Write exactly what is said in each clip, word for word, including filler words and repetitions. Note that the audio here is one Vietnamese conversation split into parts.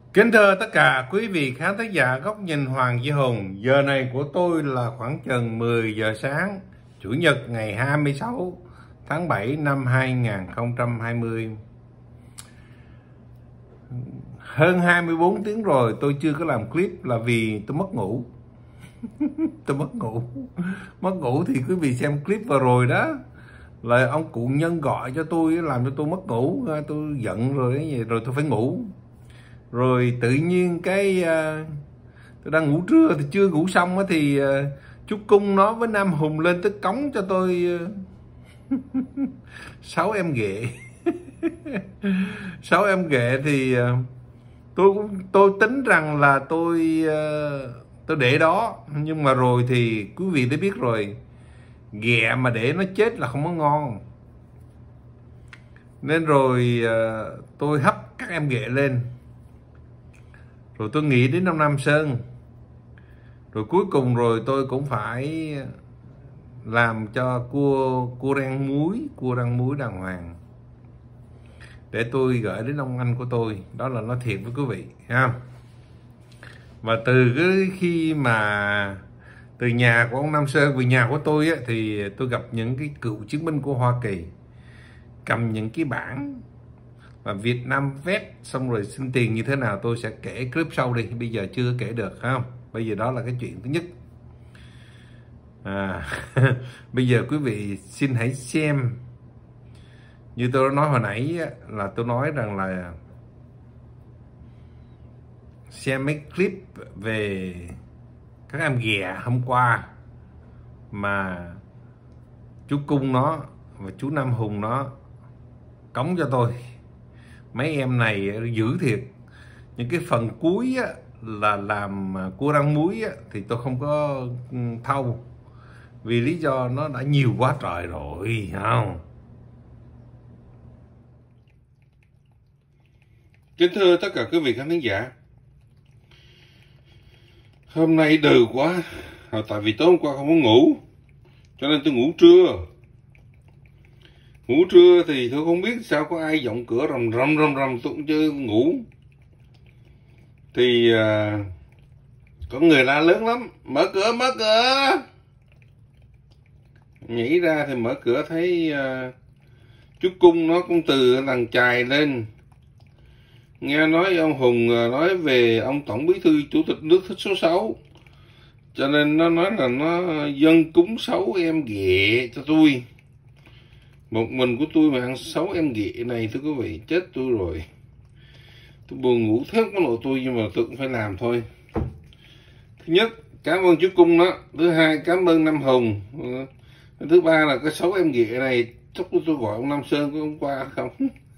Kính thưa tất cả quý vị khán thính giả Góc Nhìn Hoàng Duy Hùng. Giờ này của tôi là khoảng chừng mười giờ sáng, Chủ nhật ngày hai mươi sáu tháng bảy năm hai nghìn không trăm hai mươi. Hơn hai mươi bốn tiếng rồi tôi chưa có làm clip là vì tôi mất ngủ. Tôi mất ngủ. Mất ngủ thì quý vị xem clip vừa rồi đó, là ông cụ Nhân gọi cho tôi làm cho tôi mất ngủ. Tôi giận rồi, rồi tôi phải ngủ. Rồi tự nhiên cái uh, tôi đang ngủ trưa thì chưa ngủ xong á, thì uh, chú Cung nó với Nam Hùng lên tới cống cho tôi uh, sáu em ghệ. Sáu em ghệ thì uh, tôi cũng tôi tính rằng là tôi uh, tôi để đó, nhưng mà rồi thì quý vị đã biết rồi, ghẹ mà để nó chết là không có ngon, nên rồi uh, tôi hấp các em ghệ lên. Rồi tôi nghĩ đến ông Nam Sơn. Rồi cuối cùng rồi tôi cũng phải làm cho cua cua rang muối, cua rang muối đàng hoàng, để tôi gửi đến ông anh của tôi. Đó là nói thiệt với quý vị ha. Và từ cái khi mà từ nhà của ông Nam Sơn về nhà của tôi á, thì tôi gặp những cái cựu chiến binh của Hoa Kỳ cầm những cái bảng và Việt Nam vét xong rồi xin tiền như thế nào, tôi sẽ kể clip sau đi, bây giờ chưa kể được không. Bây giờ đó là cái chuyện thứ nhất. À, bây giờ quý vị xin hãy xem, như tôi đã nói hồi nãy là tôi nói rằng là xem mấy clip về các em ghẹ hôm qua mà chú Cung nó và chú Nam Hùng nó cống cho tôi. Mấy em này dữ thiệt. Những cái phần cuối á, là làm cua rang muối á, thì tôi không có thâu, vì lý do nó đã nhiều quá trời rồi, không? Kính thưa tất cả quý vị khán thính giả, hôm nay đừ quá, tại vì tối hôm qua không có ngủ, cho nên tôi ngủ trưa. Ngủ trưa thì tôi không biết sao có ai giọng cửa rầm rầm rầm rầm, tôi cũng chưa ngủ. Thì uh, có người la lớn lắm: mở cửa, mở cửa. Nhảy ra thì mở cửa thấy uh, chú Cung nó cũng từ làng chài lên. Nghe nói ông Hùng nói về ông Tổng Bí thư Chủ tịch nước thích số sáu, cho nên nó nói là nó dâng cúng sáu em ghẹ cho tôi. Một mình của tôi mà ăn sáu em ghẹ này, thưa quý vị, chết tôi rồi. Tôi buồn ngủ thớt cái nội tôi, nhưng mà tôi cũng phải làm thôi. Thứ nhất, cảm ơn chú Cung đó. Thứ hai, cảm ơn Nam Hùng. Thứ ba là cái sáu em ghẹ này, chắc tôi gọi ông Nam Sơn có hôm qua không?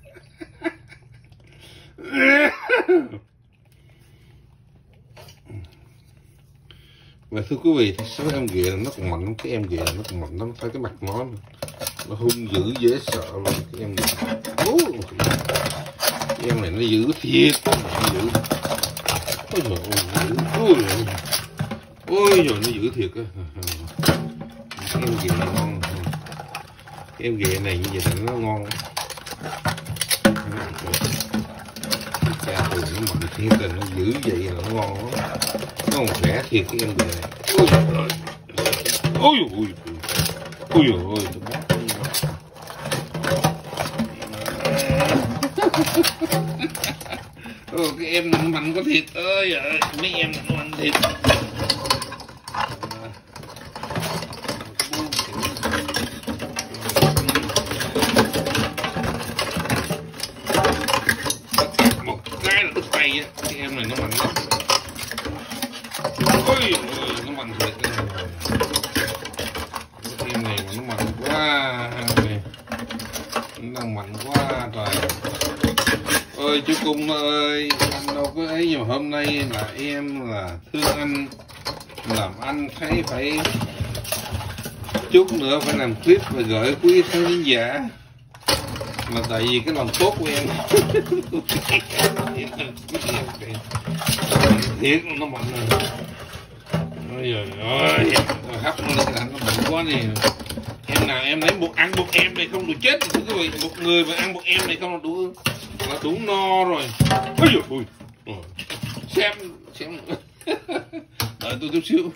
Và thưa quý vị, sáu em ghẹ nó còn mạnh, cái em ghẹ nó còn mạnh lắm, thấy cái mặt nó nó hung dữ dễ sợ luôn. Cái em ghẹ, cái em này nó dữ thiệt, nó dữ. Ôi trời ơi, ôi trời, ôi trời, nó dữ thiệt á. Cái em ghẹ này ngon, cái em ghẹ này như vậy là nó ngon. Cha tôi nó mạnh thiệt là nó dữ vậy là nó ngon lắm. Nó còn khỏe thiệt cái em ghẹ này. Ôi trời ơi, ôi ôi ôi ôi ôi, tôi bắt ôi, cái em nó mạnh có thiệt ơi, ơi mấy em nó mạnh thiệt. Một cái là đứt tay á, cái em này nó mạnh lắm. Ôi ôi, nó mạnh thiệt. Cái em này mà nó mạnh quá, nó đang mạnh quá trời. Ôi chú Cung ơi, anh đâu có ấy, nhưng mà hôm nay là em là thương anh, làm anh thấy phải chút nữa phải làm clip và gửi quý khán giả, mà tại vì cái lòng tốt của em. Thiệt nó mạnh rồi. Ôi trời ơi, hấp nó lên nó mạnh quá nè. Em nào em lấy một ăn một em này không đủ chết, thưa quý vị. Một người mà ăn một em này không là đủ là đủ no rồi. Ôi trời ơi, Ừ. xem xem đợi tôi chút xíu.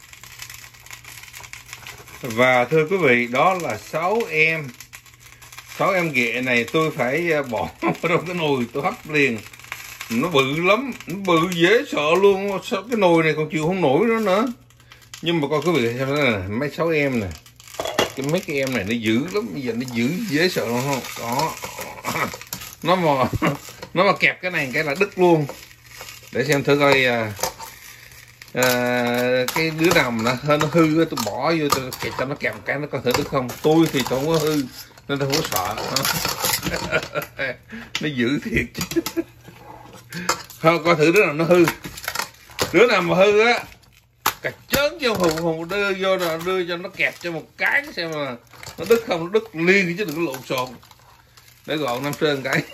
Và thưa quý vị, đó là sáu em sáu em ghẹ này tôi phải bỏ vào trong cái nồi tôi hấp liền. Nó bự lắm, nó bự dễ sợ luôn. Sao cái nồi này còn chịu không nổi nữa nữa. Nhưng mà coi quý vị xem đó nè, mấy sáu em nè, cái mấy cái em này nó dữ lắm, bây giờ nó dữ dễ sợ luôn không? Đó, nó mà nó mà kẹp cái này cái là đứt luôn. Để xem thử coi à, à, cái đứa nào mà nó hơi nó hư tôi bỏ vô tôi kẹp cho nó kẹp cái nó có thể đứt không. Tôi thì tôi không có hư nên tôi không có sợ. Nó dữ thiệt chứ. Thôi coi thử đứa nào nó hư. Đứa nào mà hư á, cạch chớn cho hùng hùng đưa vô rồi đưa cho nó kẹp cho một cái xem mà nó đứt không, nó đứt liền chứ đừng có lộn xộn. Để gọn Nam Sơn cái.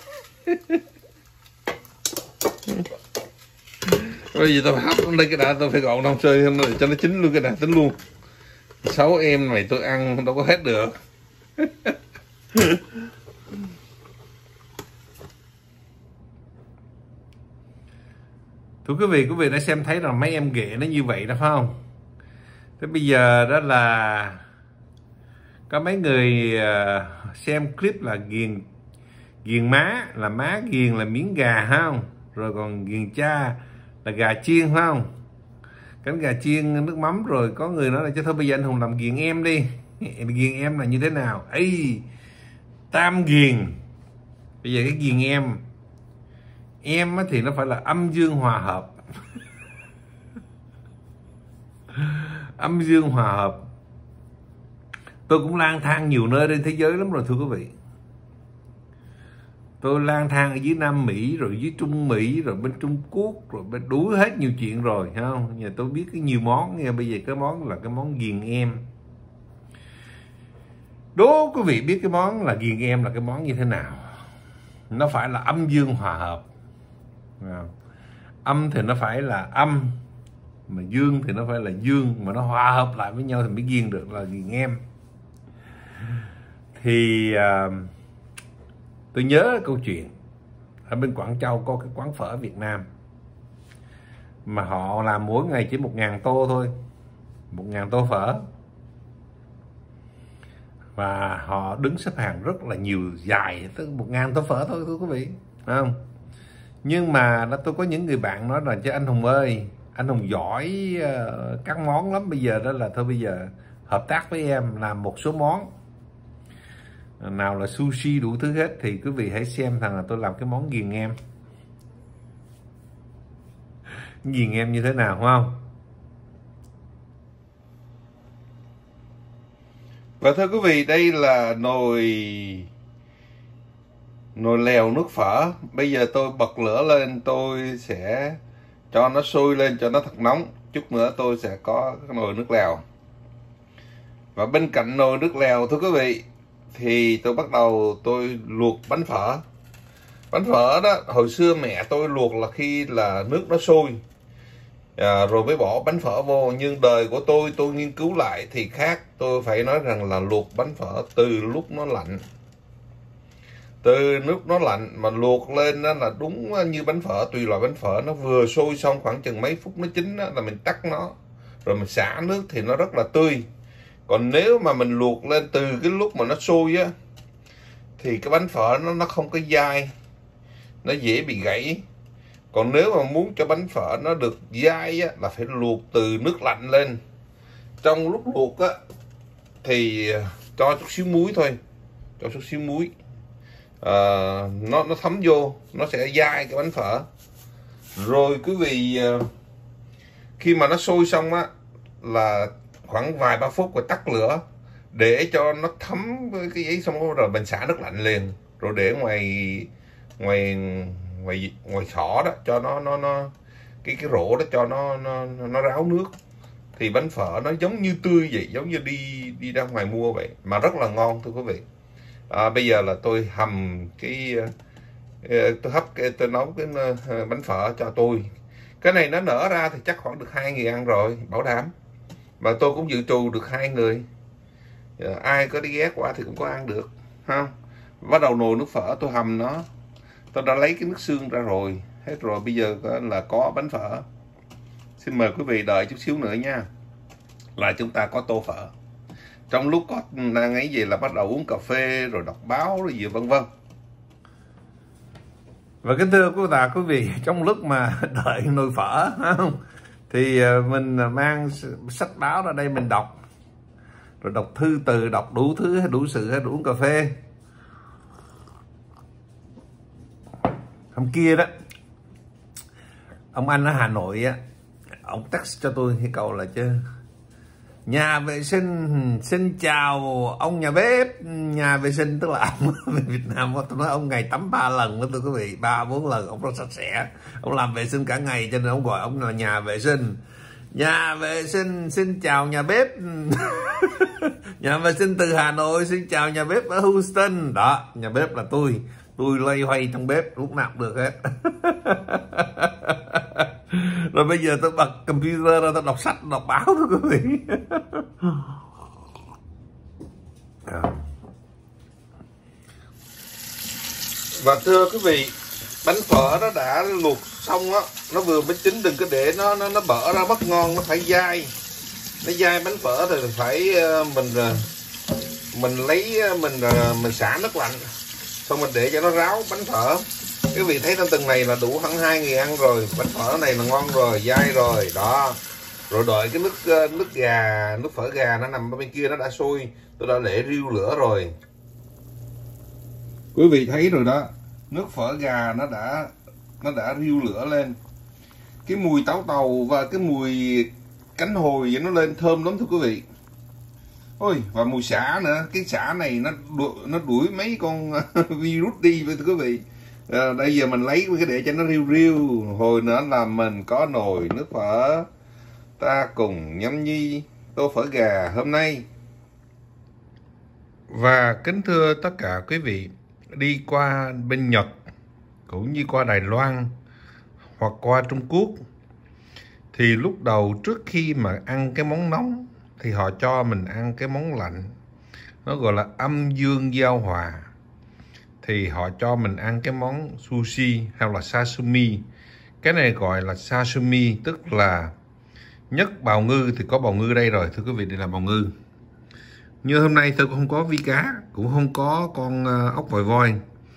Bây giờ tôi phải hấp lên cái đà, tôi phải gọn Nam Sơn cho nó chín luôn cái đà tính luôn. Sáu em này tôi ăn đâu có hết được. Thưa quý vị, quý vị đã xem thấy rằng mấy em ghẹ nó như vậy đó phải không? Thế bây giờ đó là có mấy người xem clip là ghiền ghiền má, là má ghiền là miếng gà phải không? Rồi còn ghiền cha là gà chiên phải không? Cánh gà chiên nước mắm. Rồi có người nói là chứ thôi bây giờ anh Hùng làm ghiền em đi. Ghiền em là như thế nào? Ây, tam ghiền. Bây giờ cái ghiền em Em thì nó phải là âm dương hòa hợp. Âm dương hòa hợp. Tôi cũng lang thang nhiều nơi trên thế giới lắm rồi thưa quý vị. Tôi lang thang ở dưới Nam Mỹ, rồi dưới Trung Mỹ, rồi bên Trung Quốc, rồi bên đủ hết nhiều chuyện rồi, thấy không? Giờ tôi biết cái nhiều món nha. Bây giờ cái món là cái món ghiền em. Đố quý vị biết cái món là ghiền em là cái món như thế nào? Nó phải là âm dương hòa hợp. Âm thì nó phải là âm, mà dương thì nó phải là dương, mà nó hòa hợp lại với nhau thì mới ghiền được, là ghiền em. Thì uh, tôi nhớ câu chuyện ở bên Quảng Châu có cái quán phở Việt Nam mà họ làm mỗi ngày chỉ một ngàn tô thôi, một ngàn tô phở, và họ đứng xếp hàng rất là nhiều, dài tới một ngàn tô phở thôi thưa quý vị, phải không? Nhưng mà nó tôi có những người bạn nói là chứ anh Hùng ơi, anh Hùng giỏi uh, các món lắm, bây giờ đó là thôi bây giờ hợp tác với em làm một số món, nào là sushi đủ thứ hết, thì quý vị hãy xem thằng là tôi làm cái món ghiền em. Ghiền em như thế nào phải không? Và thưa quý vị, đây là nồi nồi lèo nước phở. Bây giờ tôi bật lửa lên, tôi sẽ cho nó sôi lên cho nó thật nóng. Chút nữa tôi sẽ có cái nồi nước lèo. Và bên cạnh nồi nước lèo thưa quý vị, thì tôi bắt đầu tôi luộc bánh phở. Bánh phở đó hồi xưa mẹ tôi luộc là khi là nước nó sôi à, rồi mới bỏ bánh phở vô. Nhưng đời của tôi tôi nghiên cứu lại thì khác. Tôi phải nói rằng là luộc bánh phở từ lúc nó lạnh, từ lúc nó lạnh mà luộc lên đó là đúng như bánh phở. Tùy loại bánh phở, nó vừa sôi xong khoảng chừng mấy phút nó chín đó, là mình tắt nó rồi mình xả nước thì nó rất là tươi. Còn nếu mà mình luộc lên từ cái lúc mà nó sôi á thì cái bánh phở nó nó không có dai, nó dễ bị gãy. Còn nếu mà muốn cho bánh phở nó được dai á là phải luộc từ nước lạnh lên. Trong lúc luộc á thì cho chút xíu muối thôi, cho chút xíu muối à, nó nó thấm vô, nó sẽ dai cái bánh phở. Rồi quý vị khi mà nó sôi xong á là khoảng vài ba phút rồi tắt lửa để cho nó thấm với cái giấy, xong rồi mình xả nước lạnh liền, rồi để ngoài ngoài ngoài ngoài xỏ đó cho nó nó nó cái cái rổ đó cho nó nó nó ráo nước, thì bánh phở nó giống như tươi vậy, giống như đi đi ra ngoài mua vậy, mà rất là ngon thưa quý vị. À, bây giờ là tôi hầm cái tôi hấp cái tôi nấu cái bánh phở cho tôi. Cái này nó nở ra thì chắc khoảng được hai người ăn rồi, bảo đảm. Mà tôi cũng dự trù được hai người, ai có đi ghé qua thì cũng có ăn được ha. Bắt đầu nồi nước phở tôi hầm nó, tôi đã lấy cái nước xương ra rồi hết rồi, bây giờ là có bánh phở. Xin mời quý vị đợi chút xíu nữa nha, là chúng ta có tô phở. Trong lúc có đang ấy gì là bắt đầu uống cà phê rồi đọc báo rồi gì vân vân. Và kính thưa quý bà quý vị, trong lúc mà đợi nồi phở không, thì mình mang sách báo ra đây mình đọc, rồi đọc thư từ, đọc đủ thứ, đủ sự, hay uống cà phê. Hôm kia đó, ông anh ở Hà Nội á, ông text cho tôi cái câu là chứ: nhà vệ sinh xin chào ông nhà bếp. Nhà vệ sinh tức là ông về Việt Nam, tôi nói ông ngày tắm ba lần đó thưa quý vị, ba bốn lần, ông rất sạch sẽ, ông làm vệ sinh cả ngày, cho nên ông gọi ông là nhà vệ sinh. Nhà vệ sinh xin chào nhà bếp. Nhà vệ sinh từ Hà Nội xin chào nhà bếp ở Houston. Đó, nhà bếp là tôi, tôi loay hoay trong bếp lúc nào cũng được hết. Rồi bây giờ tôi bật computer ra, tôi đọc sách, đọc báo thôi quý vị. Và thưa quý vị, bánh phở nó đã luộc xong á, nó vừa mới chín, đừng có để nó nó nó bở ra mất ngon, nó phải dai. Nó dai bánh phở thì phải mình mình lấy mình mình xả nước lạnh, xong mình để cho nó ráo bánh phở. Quý vị thấy trong từng này là đủ hẳn hai người ăn rồi. Bánh phở này là ngon rồi, dai rồi đó. Rồi đợi cái nước nước gà, nước phở gà nó nằm bên kia, nó đã sôi, tôi đã để riu lửa rồi. Quý vị thấy rồi đó, nước phở gà nó đã nó đã riu lửa lên. Cái mùi táo tàu và cái mùi cánh hồi nó lên thơm lắm thưa quý vị. Ôi, và mùi sả nữa, cái sả này nó đuổi, nó đuổi mấy con virus đi thưa quý vị. À, đây giờ mình lấy cái để cho nó riu riu, hồi nữa là mình có nồi nước phở, ta cùng nhâm nhi tô phở gà hôm nay. Và kính thưa tất cả quý vị, đi qua bên Nhật cũng như qua Đài Loan hoặc qua Trung Quốc, thì lúc đầu trước khi mà ăn cái món nóng thì họ cho mình ăn cái món lạnh, nó gọi là âm dương giao hòa. Thì họ cho mình ăn cái món sushi hay là sashimi. Cái này gọi là sashimi, tức là nhất bào ngư, thì có bào ngư đây rồi thưa quý vị, đây là bào ngư. Như hôm nay tôi cũng không có vi cá, cũng không có con ốc vòi voi.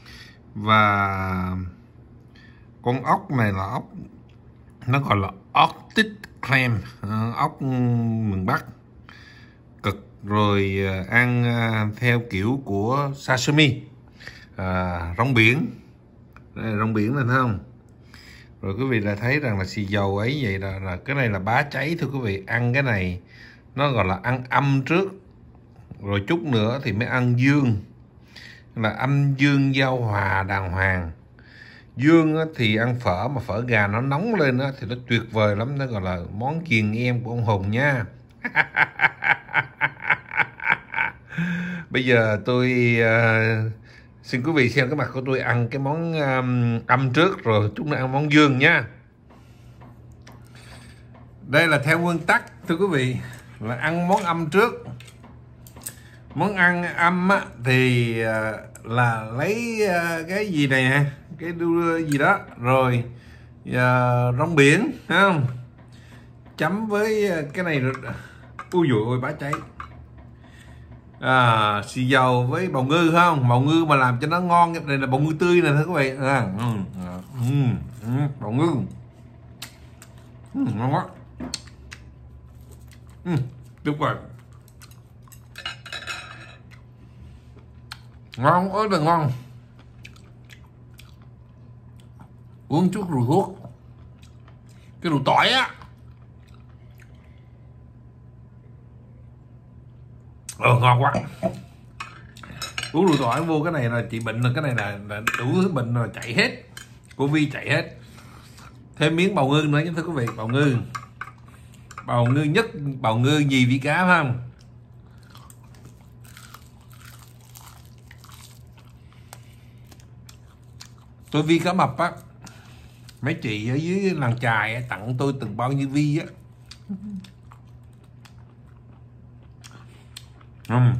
Và con ốc này là ốc, nó gọi là Arctic clam, ốc miền Bắc cực. Rồi ăn theo kiểu của sashimi, à, rong biển. Đây là rong biển này thấy không? Rồi quý vị lại thấy rằng là xì dầu ấy vậy là, là cái này là bá cháy thưa quý vị. Ăn cái này nó gọi là ăn âm trước, rồi chút nữa thì mới ăn dương, là âm dương giao hòa đàng hoàng. Dương thì ăn phở, mà phở gà nó nóng lên thì nó tuyệt vời lắm, nó gọi là món kiền em của ông Hùng nha. Bây giờ tôi uh, xin quý vị xem cái mặt của tôi ăn cái món um, âm trước, rồi chúng ta ăn món dương nha. Đây là theo nguyên tắc thưa quý vị, là ăn món âm trước. Món ăn âm á, thì uh, là lấy uh, cái gì này nè, cái đu gì đó, rồi uh, rong biển, thấy không? Chấm với cái này, ui dồi ôi bá cháy. À, xì dầu với bào ngư không? Bào ngư mà làm cho nó ngon, đây là bào ngư tươi nè thưa quý vị. À, ừ, ừ, ừ, bào ngư ừ, ngon quá. Ừ, tuyệt vời. Ngon ơi là ngon. Uống chút rượu thuốc, cái rượu tỏi á. Ờ, ngon quá. Uống rượu tỏi vô cái này là trị bệnh, là cái này là, là đủ thứ bệnh rồi chạy hết, Covid chạy hết. Thêm miếng bào ngư nữa nha thưa quý vị, bào ngư. Bào ngư nhất, bào ngư nhì vị cá phải không? Tôi vi cá mập á, mấy chị ở dưới làng chài tặng tôi từng bao nhiêu vi á. Uhm.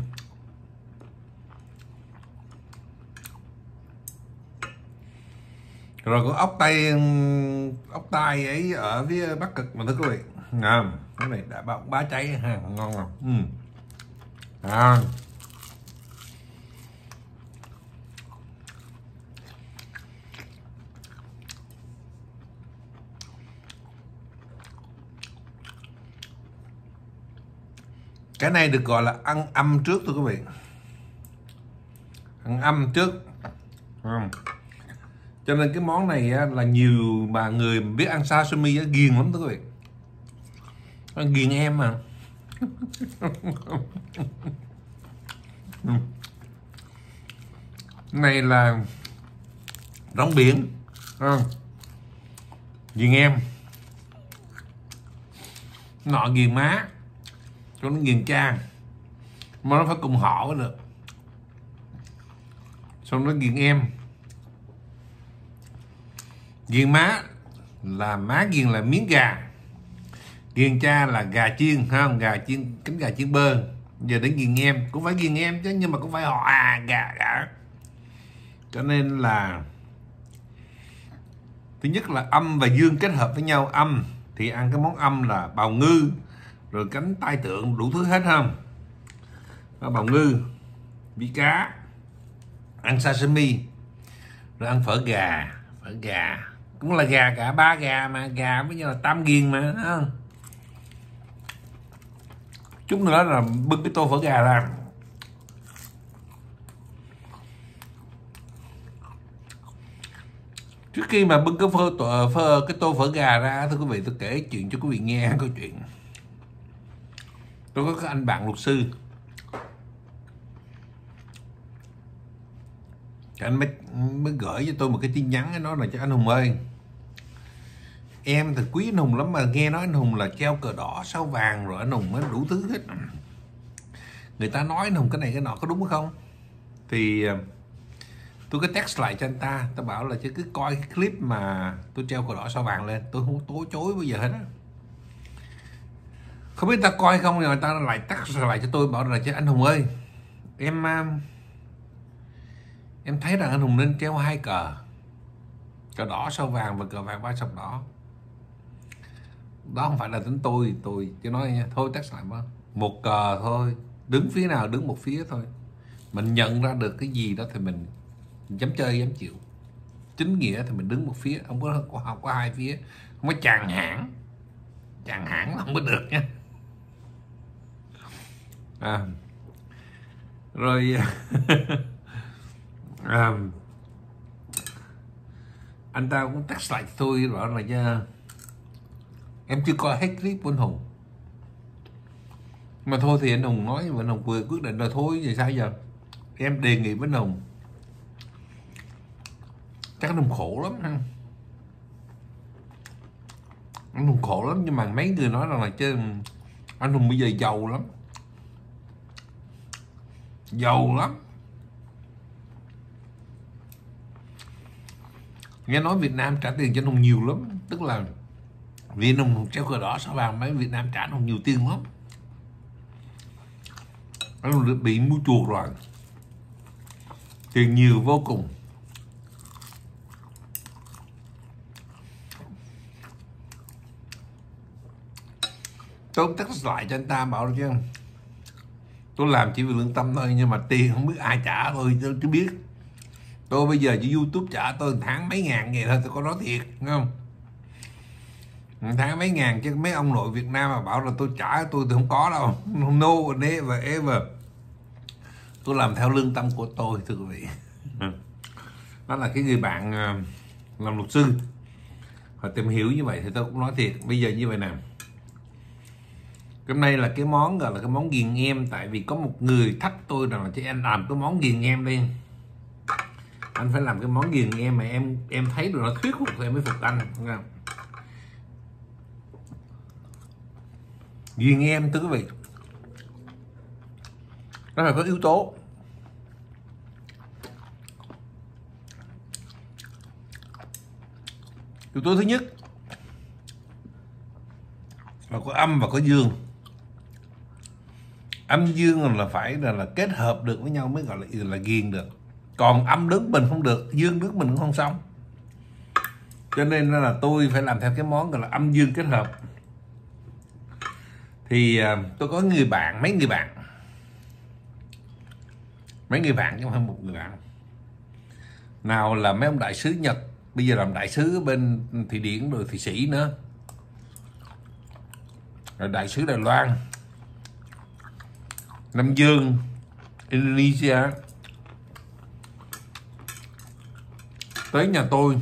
Rồi có ốc tay ốc tai ấy ở phía Bắc Cực mà thưa quý vị. À, cái này đã bão bá cháy ha, ngon không? Ừ. À. Cái này được gọi là ăn âm trước thưa quý vị. Ăn âm trước. À. Cho nên cái món này là nhiều bà người biết ăn sashimi ghiền lắm thưa quý vị. Ghiền em mà. Này là rong biển. À. Ghiền em. Nọ ghiền má. Cho nó ghiền cha. Mà nó phải cùng họ mới được. Xong nó ghiền em. Ghiền má là má ghiền là miếng gà. Ghiền cha là gà chiên, không? Gà chiên, cánh gà chiên bơ. Giờ đến ghiền em, cũng phải ghiền em chứ, nhưng mà cũng phải họ à gà gà. Cho nên là thứ nhất là âm và dương kết hợp với nhau. Âm thì ăn cái món âm là bào ngư, rồi cánh tai tượng, đủ thứ hết không? Bào ngư, bí cá, ăn sashimi, rồi ăn phở gà, phở gà cũng là gà cả, ba gà mà, gà với nhau là tam ghiền mà, không? Chút nữa là bưng cái tô phở gà ra. Trước khi mà bưng cái phơ, phơ cái tô phở gà ra, thưa quý vị, tôi kể chuyện cho quý vị nghe câu chuyện. Tôi có cái anh bạn luật sư, anh mới, mới gửi cho tôi một cái tin nhắn, nói là cho anh Hùng ơi, em thì quý anh Hùng lắm, mà nghe nói anh Hùng là treo cờ đỏ sao vàng, rồi anh Hùng mới đủ thứ hết. Người ta nói anh Hùng cái này cái nọ có đúng không? Thì tôi có text lại cho anh ta, tôi bảo là chứ cứ coi cái clip mà tôi treo cờ đỏ sao vàng lên, tôi không tố chối bao giờ hết á. Không biết ta coi không, người ta lại text lại cho tôi bảo là chứ anh Hùng ơi, em em thấy rằng anh Hùng nên treo hai cờ, cờ đỏ sao vàng và cờ vàng ba sọc đỏ. Đó không phải là tính tôi, tôi chỉ nói nha, thôi text lại mà. Một cờ thôi, đứng phía nào đứng một phía thôi. Mình nhận ra được cái gì đó thì mình dám chơi dám chịu. Chính nghĩa thì mình đứng một phía, không có không có hai phía, không có chàng hãng. Chàng hãng là không có được nha. À, rồi à, anh ta cũng text lại tôi bảo là nha, em chưa coi hết clip của anh Hùng, mà thôi thì anh Hùng nói, anh Hùng vừa quyết định rồi thôi, vậy sao giờ? Em đề nghị với anh Hùng, chắc anh Hùng khổ lắm ha. Anh Hùng khổ lắm, nhưng mà mấy người nói rằng là chứ anh Hùng bây giờ giàu lắm, giàu lắm. Nghe nói Việt Nam trả tiền cho anh Hùng nhiều lắm, tức là vì anh Hùng treo cờ đỏ sao vàng, mấy Việt Nam trả anh Hùng nhiều tiền lắm. Anh Hùng bị mua chuộc rồi, tiền nhiều vô cùng. Tôi text lại cho anh ta bảo chứ tôi làm chỉ vì lương tâm thôi, nhưng mà tiền không biết ai trả tôi chứ biết. Tôi bây giờ chỉ YouTube trả tôi tháng mấy ngàn vậy thôi, tôi có nói thiệt không? Tháng mấy ngàn chứ mấy ông nội Việt Nam mà bảo là tôi trả tôi thì không có đâu. No never ever. Tôi làm theo lương tâm của tôi thưa quý vị. Đó là cái người bạn làm luật sư, họ tìm hiểu như vậy thì tôi cũng nói thiệt. Bây giờ như vậy nè, hôm nay là cái món gọi là cái món ghiền em, tại vì có một người thách tôi rằng là chứ anh làm cái món ghiền em đi, anh phải làm cái món ghiền em mà em em thấy rồi nó thuyết phục thì em mới phục anh, không không? Ghiền em thưa quý vị, nó phải có yếu tố. Yếu tố thứ nhất là có âm và có dương. Âm dương là phải là, là kết hợp được với nhau mới gọi là là ghiền được. Còn âm đứng mình không được, dương đứng mình cũng không xong. cho nên là tôi phải làm theo cái món gọi là âm dương kết hợp. Thì tôi có người bạn, mấy người bạn mấy người bạn chứ không phải một người bạn, nào là mấy ông đại sứ Nhật, bây giờ làm đại sứ bên Thụy Điển rồi Thụy Sĩ nữa, rồi đại sứ Đài Loan, Nam Dương, Indonesia tới nhà tôi.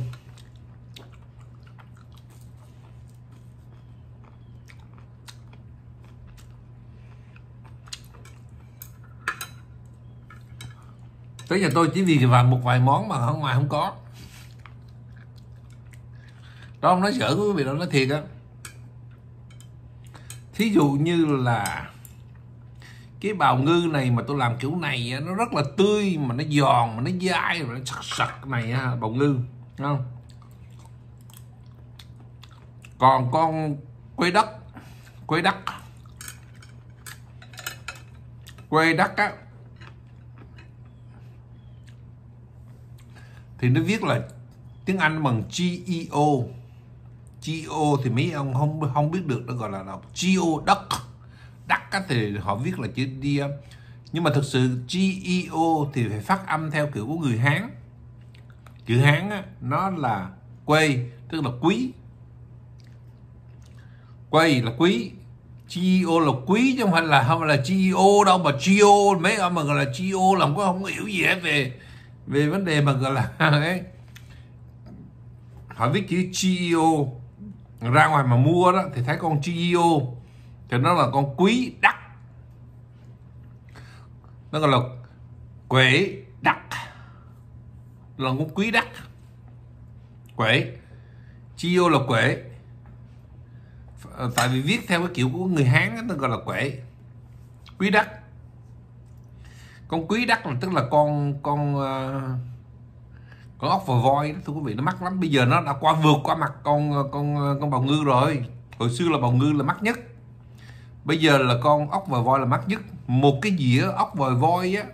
Tới nhà tôi chỉ vì vào một vài món mà ở ngoài không có. Đó không nói giỡn với quý vị đâu, nói thiệt á. Thí dụ như là cái bào ngư này mà tôi làm kiểu này nó rất là tươi, mà nó giòn, mà nó dai, mà nó sặc sặc này ha, bào ngư, đúng không? Còn con quế đất, quế đất, quế đất á, thì nó viết là tiếng Anh bằng G E O. G E O thì mấy ông không không biết được, nó gọi là đọc G O, đất. Đất thì họ viết là chữ D. Nhưng mà thực sự G E O thì phải phát âm theo kiểu của người Hán. Chữ Hán á, nó là quê, tức là quý. Quê là quý. G E O là quý chứ không phải là không là G E O đâu, mà G O mấy ông mà gọi là G E O là không có không có hiểu gì hết về về vấn đề mà gọi là ấy. Họ viết chữ G E O ra ngoài mà mua đó thì thấy con G E O thì nó là con quý đất, nó gọi là quế đất, là con quý đất, quế. G E O là quế, tại vì viết theo cái kiểu của người Hán đó, nó gọi là quế, quý đất. Con quý đất là tức là con con uh, con ốc vò voi đó, thưa quý vị, nó mắc lắm. Bây giờ nó đã qua vượt qua mặt con con con bào ngư rồi. Hồi xưa là bào ngư là mắc nhất, bây giờ là con ốc vò voi là mắc nhất. Một cái dĩa ốc vò voi á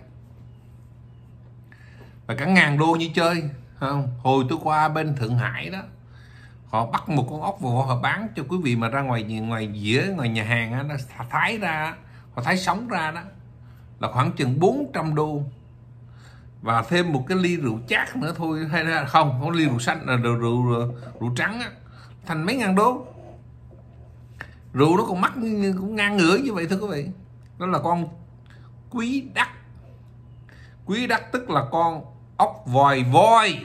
là cả ngàn đô như chơi, không? Hồi tôi qua bên Thượng Hải đó, họ bắt một con ốc vò voi họ bán cho quý vị mà ra ngoài ngoài dĩa, ngoài nhà hàng á, nó thái ra, họ thái sống ra đó là khoảng chừng bốn trăm đô, và thêm một cái ly rượu chát nữa thôi, hay là không, không ly rượu xanh là rượu rượu, rượu, rượu trắng á, thành mấy ngàn đô. Rượu nó còn mắc cũng ngang ngửa như vậy thưa quý vị. Đó là con quý đất. Quý đất tức là con ốc vòi voi.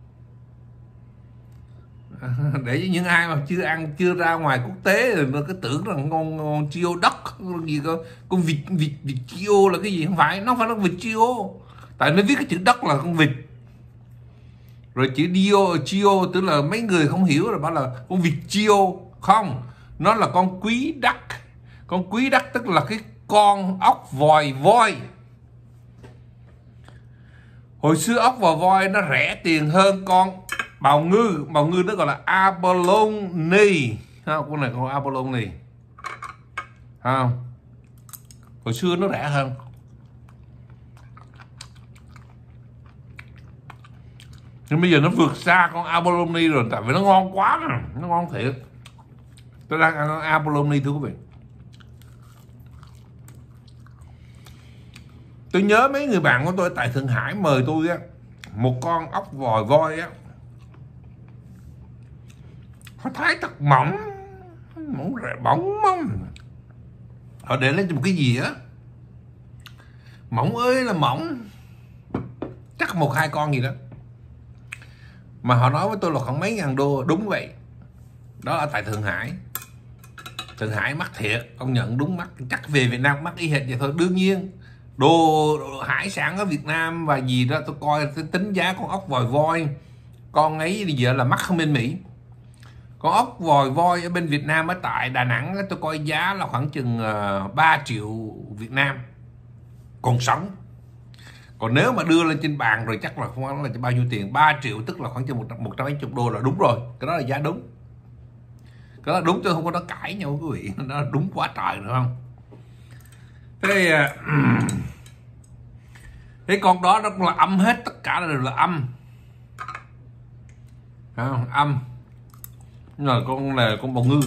Để cho những ai mà chưa ăn, chưa ra ngoài quốc tế rồi nó cứ tưởng rằng con, con chio đất gì cơ, con vịt vịt vịt chio là cái gì, không phải, nó không phải là vịt chio, tại nó viết cái chữ đất là con vịt, rồi chữ dio chio tức là mấy người không hiểu rồi bảo là con vịt chio, không, nó là con quý đất. Con quý đất tức là cái con ốc vòi voi. Hồi xưa ốc vò voi nó rẻ tiền hơn con bào ngư. Bào ngư nó gọi là abalone, con này con abalone, không? Hồi xưa nó rẻ hơn. Nhưng bây giờ nó vượt xa con abalone rồi, tại vì nó ngon quá mà. Nó ngon thiệt. Tôi đang ăn con abalone thưa quý vị. Tôi nhớ mấy người bạn của tôi tại Thượng Hải mời tôi á, một con ốc vòi voi á, họ thái thật mỏng, mỏng rẻ bóng mông. Họ để lên một cái gì á, mỏng ơi là mỏng, chắc một hai con gì đó. Mà họ nói với tôi là khoảng mấy ngàn đô, đúng vậy. Đó ở tại Thượng Hải. Thượng Hải mắc thiệt, công nhận đúng mắc. Chắc về Việt Nam mắc y hệt vậy thôi. Đương nhiên đồ, đồ hải sản ở Việt Nam và gì đó tôi coi tôi tính giá con ốc vòi voi, con ấy bây giờ là mắc hơn bên Mỹ. Con ốc vòi voi ở bên Việt Nam ở tại Đà Nẵng tôi coi giá là khoảng chừng uh, ba triệu Việt Nam còn sống. Còn nếu mà đưa lên trên bàn rồi chắc là không là bao nhiêu tiền. Ba triệu tức là khoảng chừng một trăm mấy chục đô là đúng rồi. Cái đó là giá đúng. Cái đó là đúng chứ không có nó cãi nhau quý vị. Nó đúng quá trời nữa không. Thế uh, cái con đó nó cũng là âm hết, tất cả đều là âm. Không? Âm. là con là con bào ngư.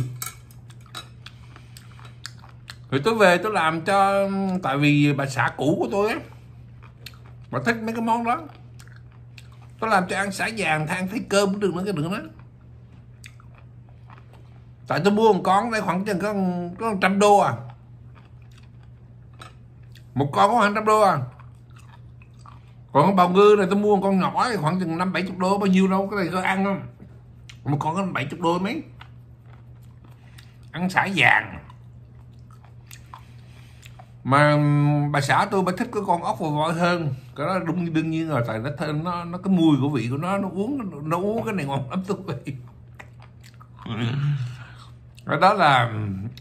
Rồi tôi về tôi làm cho, tại vì bà xã cũ của tôi á, bà thích mấy cái món đó, tôi làm cho ăn sả vàng, than thấy cơm cũng được nữa, cái đừng đó. Tại tôi mua một con đây khoảng chừng có có một trăm đô à, một con có khoảng trăm đô à. Còn con bào ngư này tôi mua một con nhỏ thì khoảng chừng năm bảy chục đô, bao nhiêu đâu, cái này có ăn không? Một con có bảy chục đô mấy. Ăn sả vàng. Mà bà xã tôi bà thích cái con ốc vò vôi hơn. Cái đó đúng đương nhiên rồi, tại nó thơm, nó nó cái mùi của vị của nó, nó uống nó uống cái này ngon lắm tôi vị. Đó là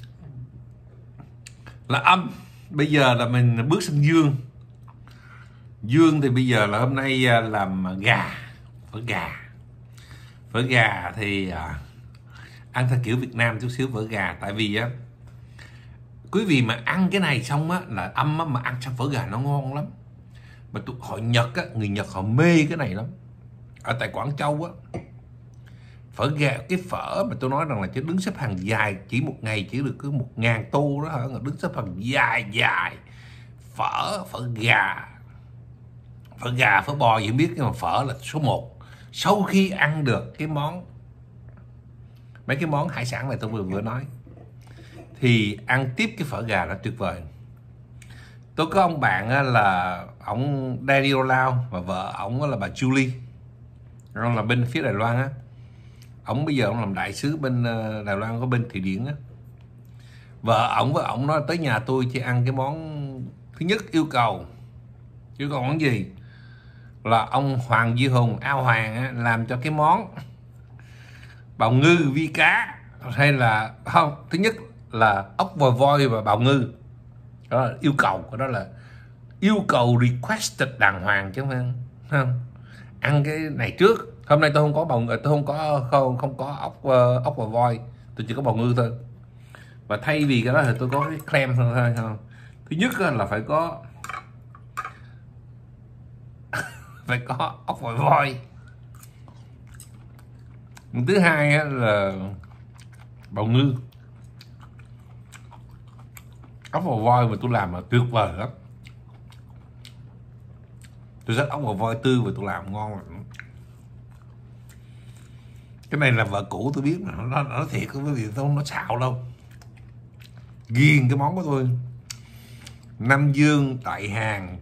là âm. Bây giờ là mình bước sang dương. Dương thì bây giờ là hôm nay làm gà, phở gà. Phở gà thì à, ăn theo kiểu Việt Nam chút xíu phở gà. Tại vì á, quý vị mà ăn cái này xong á là âm á, mà ăn xong phở gà nó ngon lắm. Mà tụi họ Nhật á, người Nhật họ mê cái này lắm. Ở tại Quảng Châu á, phở gà, cái phở mà tôi nói rằng là chứ đứng xếp hàng dài, chỉ một ngày chỉ được cứ một ngàn tô đó hả, đứng xếp hàng dài dài. Phở, phở gà, phở gà, phở bò gì biết, nhưng mà phở là số một. Sau khi ăn được cái món, mấy cái món hải sản này tôi vừa vừa nói, thì ăn tiếp cái phở gà nó tuyệt vời. Tôi có ông bạn là ông Daniel Lau và vợ ông là bà Julie, ông là bên phía Đài Loan á. Ông bây giờ ông làm đại sứ bên Đài Loan, có bên Thụy Điển á. Vợ ông với ông nói tới nhà tôi chỉ ăn cái món thứ nhất, yêu cầu yêu cầu món gì là ông Hoàng Duy Hùng, Ao Hoàng á, làm cho cái món bào ngư vi cá, hay là không, thứ nhất là ốc vò voi và bào ngư. Đó là yêu cầu của đó, là yêu cầu requested đàng hoàng chứ không, không ăn cái này trước. Hôm nay tôi không có bào ngư, tôi không có không không có ốc uh, ốc và voi, tôi chỉ có bào ngư thôi. Và thay vì cái đó thì tôi có cái clam thôi không. Thứ nhất là phải có phải có ốc và voi. Thứ hai là bào ngư. Ốc và voi mà tôi làm là tuyệt vời lắm. Tôi rất ốc và voi tươi và tôi làm ngon lắm. Cái này là vợ cũ tôi biết, nó nó, nó thiệt với vị, tôi không nó xạo đâu. Ghiền cái món của tôi. Nam Dương, Tại Hàn,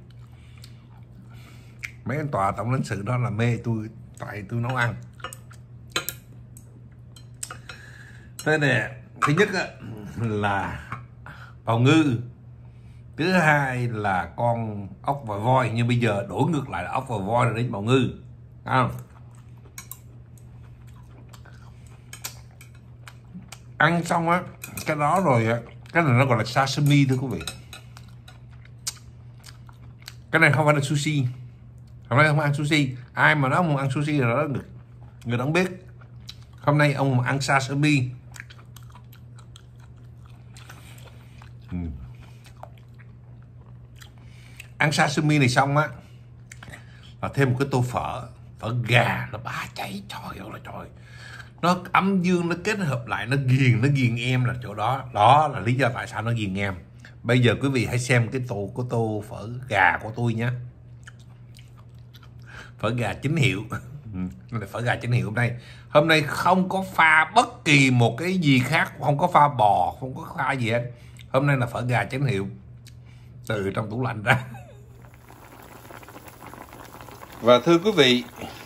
mấy anh tòa tổng lãnh sự đó là mê tôi, tại tôi nấu ăn. Thế nè, thứ nhất là bào ngư, thứ hai là con ốc và voi, nhưng bây giờ đổi ngược lại là ốc và voi là đến bào ngư, không? Ăn xong á cái đó rồi á, cái này nó gọi là sashimi thưa quý vị. Cái này không phải là sushi. Hôm nay không ăn sushi. Ai mà nói không ăn sushi là đó người, người không biết. Hôm nay ông ăn sashimi. Ừ. Ăn sashimi này xong á là thêm một cái tô phở, phở gà nó bá cháy, trời ơi là trời. Nó âm dương, nó kết hợp lại, nó ghiền, nó ghiền em là chỗ đó. Đó là lý do tại sao nó ghiền em. Bây giờ quý vị hãy xem cái tô của tô phở gà của tôi nhé. Phở gà chính hiệu. Phở gà chính hiệu hôm nay. Hôm nay không có pha bất kỳ một cái gì khác, không có pha bò, không có pha gì hết. Hôm nay là phở gà chính hiệu từ trong tủ lạnh ra. Và thưa quý vị,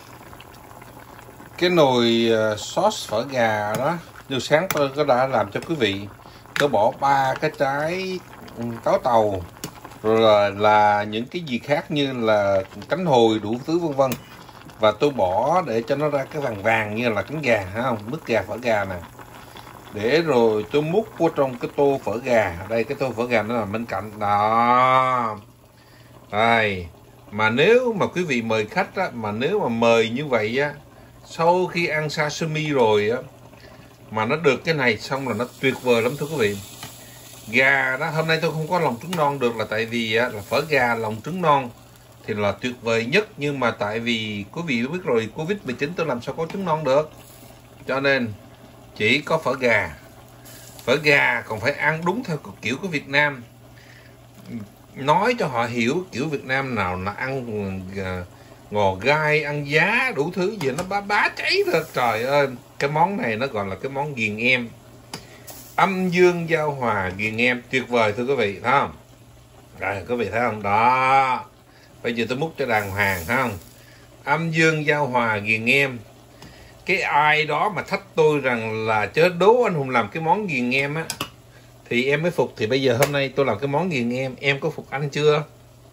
cái nồi sauce phở gà đó, như sáng tôi có đã làm cho quý vị. Tôi bỏ ba cái trái táo tàu, rồi là, là những cái gì khác như là cánh hồi đủ thứ vân vân. Và tôi bỏ để cho nó ra cái vàng vàng như là cánh gà, thấy không? Mứt gà, phở gà nè. Để rồi tôi múc vô trong cái tô phở gà. Đây, cái tô phở gà nó nằm bên cạnh. Đó. Đây. Mà nếu mà quý vị mời khách á, mà nếu mà mời như vậy á, sau khi ăn sashimi rồi á, mà nó được cái này xong là nó tuyệt vời lắm thưa quý vị. Gà đó, hôm nay tôi không có lòng trứng non được là tại vì á, là phở gà lòng trứng non thì là tuyệt vời nhất. Nhưng mà tại vì quý vị biết rồi, Covid mười chín tôi làm sao có trứng non được. Cho nên chỉ có phở gà. Phở gà còn phải ăn đúng theo kiểu của Việt Nam, nói cho họ hiểu kiểu Việt Nam nào là ăn ngò gai, ăn giá đủ thứ gì nó bá bá cháy thật. Trời ơi, cái món này nó gọi là cái món ghiền em, âm dương giao hòa ghiền em, tuyệt vời thưa quý vị, thấy không? Rồi quý vị thấy không? Đó, bây giờ tôi múc cho đàng hoàng, thấy không? Âm dương giao hòa ghiền em. Cái ai đó mà thách tôi rằng là chớ đố anh Hùng làm cái món ghiền em á thì em mới phục. Thì bây giờ hôm nay tôi làm cái món ghiền em, em có phục anh chưa?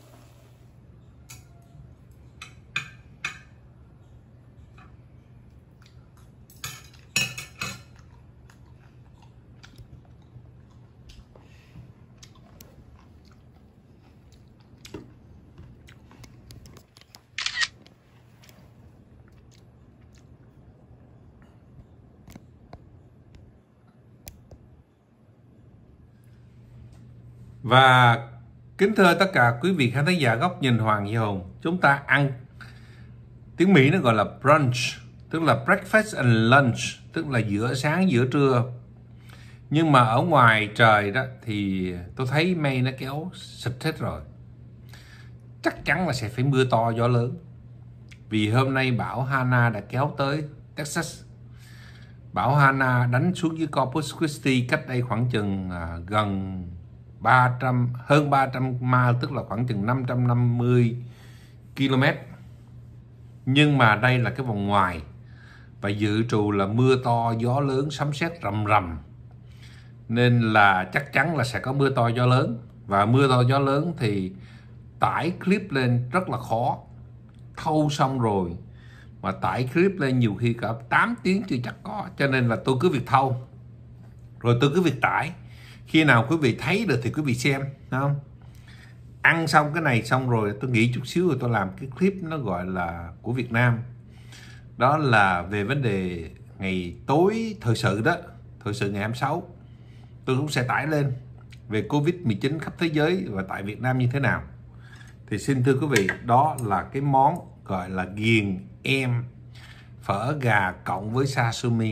Và kính thưa tất cả quý vị khán thính giả Góc Nhìn Hoàng Duy Hùng, chúng ta ăn, tiếng Mỹ nó gọi là brunch, tức là breakfast and lunch, tức là giữa sáng giữa trưa. Nhưng mà ở ngoài trời đó thì tôi thấy mây nó kéo xịt hết rồi, chắc chắn là sẽ phải mưa to gió lớn. Vì hôm nay bão Hanna đã kéo tới Texas. Bão Hanna đánh xuống dưới Corpus Christi cách đây khoảng chừng à, gần ba trăm, hơn ba trăm mile, tức là khoảng chừng năm trăm năm mươi ki lô mét. Nhưng mà đây là cái vòng ngoài và dự trù là mưa to gió lớn sấm sét rầm rầm, nên là chắc chắn là sẽ có mưa to gió lớn. Và mưa to gió lớn thì tải clip lên rất là khó, thâu xong rồi mà tải clip lên nhiều khi cả tám tiếng chưa chắc có. Cho nên là tôi cứ việc thâu rồi tôi cứ việc tải, khi nào quý vị thấy được thì quý vị xem, đúng không? Ăn xong cái này xong rồi tôi nghĩ chút xíu rồi tôi làm cái clip nó gọi là của Việt Nam, đó là về vấn đề ngày tối thời sự đó, thời sự ngày hai mươi sáu. Tôi cũng sẽ tải lên về Covid mười chín khắp thế giới và tại Việt Nam như thế nào. Thì xin thưa quý vị, đó là cái món gọi là ghiền em, phở gà cộng với sashimi.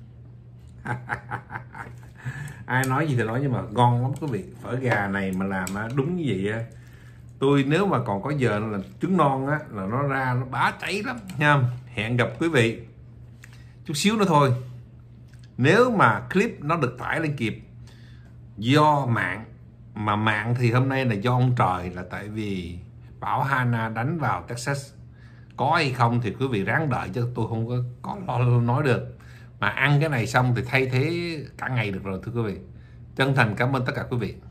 Ai nói gì thì nói, nhưng mà ngon lắm quý vị. Phở gà này mà làm đúng như vậy á, tôi nếu mà còn có giờ là trứng non á là nó ra nó bá cháy lắm nha. Hẹn gặp quý vị chút xíu nữa thôi. Nếu mà clip nó được tải lên kịp do mạng, mà mạng thì hôm nay là do ông trời, là tại vì bão Hanna đánh vào Texas. Có hay không thì quý vị ráng đợi chứ tôi không có, có nói được. Mà ăn cái này xong thì thay thế cả ngày được rồi thưa quý vị. Chân thành cảm ơn tất cả quý vị.